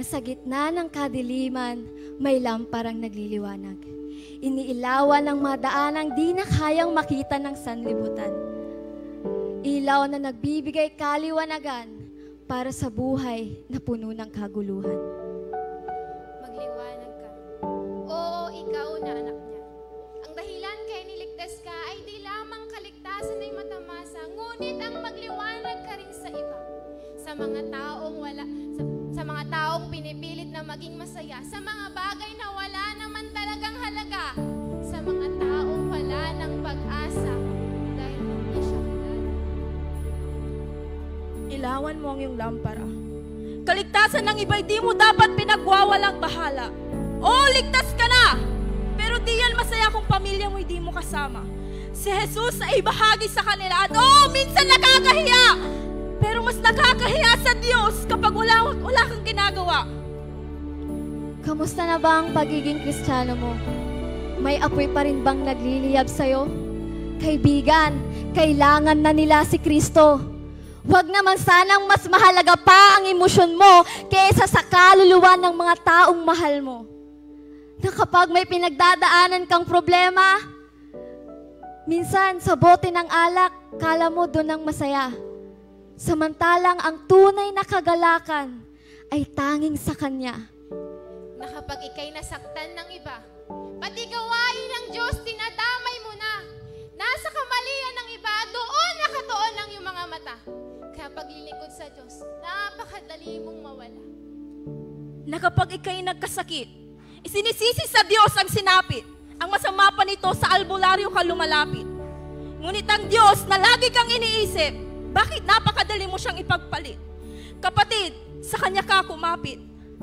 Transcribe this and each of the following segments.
sa gitna ng kadiliman, may lamparang nagliliwanag. Iniilawan ng mga daanang di na kayang makita ng sanlibutan. Ilaw na nagbibigay kaliwanagan para sa buhay na puno ng kaguluhan. Magliwanag ka. Oo, ikaw na anak niya. Ang dahilan kaya niligtas ka ay di lamang kaligtasan ay matamasa, ngunit ang magliwanag ka rin sa iba. Sa mga taong pinipilit na maging masaya, sa mga bagay na wala naman talagang halaga, sa mga taong wala ng pag-asa dahil hindi siya kilala. Ilawan mo ang iyong lampara. Kaligtasan ng iba'y di mo dapat pinagwawalang bahala. Oo, ligtas ka na! Pero di yan masaya kung pamilya mo'y di mo kasama. Si Jesus ay bahagi sa kanila at minsan nakakahiya! Pero mas nakakahiya sa Diyos kapag wala kang ginagawa. Kamusta na ba ang pagiging Kristiyano mo? May apoy pa rin bang nagliliyab sa'yo? Kaibigan, kailangan na nila si Kristo. Huwag naman sanang mas mahalaga pa ang emosyon mo kaysa sa kaluluwa ng mga taong mahal mo. Na kapag may pinagdadaanan kang problema, minsan sa bote ng alak, kala mo doon ang masaya. Samantalang ang tunay na kagalakan ay tanging sa Kanya. Na kapag ika'y nasaktan ng iba, pati gawain ng Diyos, tinadamay mo na. Nasa kamalian ng iba, doon nakatuon ang iyong mga mata. Kaya paglilingkod sa Diyos, napakadali mong mawala. Na kapag ika'y nagkasakit, isinisisi sa Diyos ang sinapit. Ang masama pa nito sa albularyo ka lumalapit. Ngunit ang Diyos na lagi kang iniisip, bakit napakadali mo siyang ipagpalit? Kapatid, sa Kanya ka kumapit.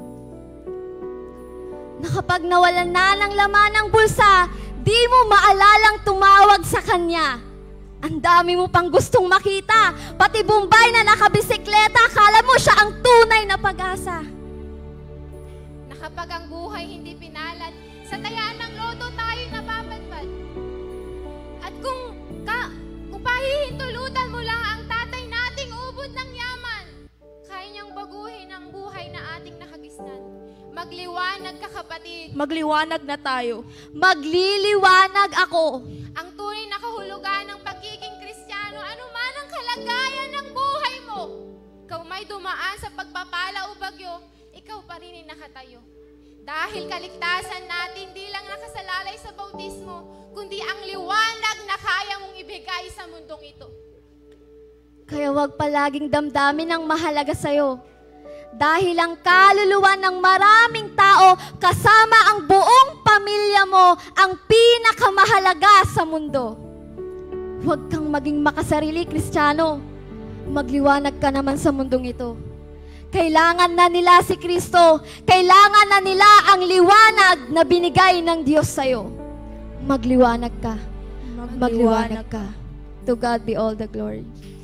Na kapag nawalan na ng laman ng bulsa, di mo maalalang tumawag sa Kanya. Ang dami mo pang gustong makita, pati Bombay na nakabisikleta, akala mo siya ang tunay na pag-asa. Na kapag ang buhay hindi pinalad, sa tayaan ng lodo tayo napapadpad. At kung pahihintulutan mo lang ang tatay nating ubod ng yaman, kaya niyang baguhin ang buhay na ating nakagisnan. Magliwanag ka, kapatid. Magliwanag na tayo. Magliliwanag ako. Ang tunay na kahulugan ng pagiging Kristiyano, anuman ang kalagayan ng buhay mo. Ikaw may dumaan sa pagpapala o bagyo, ikaw pa rin ay nakatayo. Dahil kaligtasan natin di lang nakasalalay sa bautismo, kundi ang liwanag na kaya mong ibigay sa mundong ito. Kaya huwag palaging damdamin ang mahalaga sa'yo. Dahil ang kaluluwa ng maraming tao, kasama ang buong pamilya mo, ang pinakamahalaga sa mundo. Huwag kang maging makasarili, Kristiyano. Magliwanag ka naman sa mundong ito. Kailangan na nila si Kristo. Kailangan na nila ang liwanag na binigay ng Diyos sa'yo. Magliwanag ka. Magliwanag ka. To God be all the glory.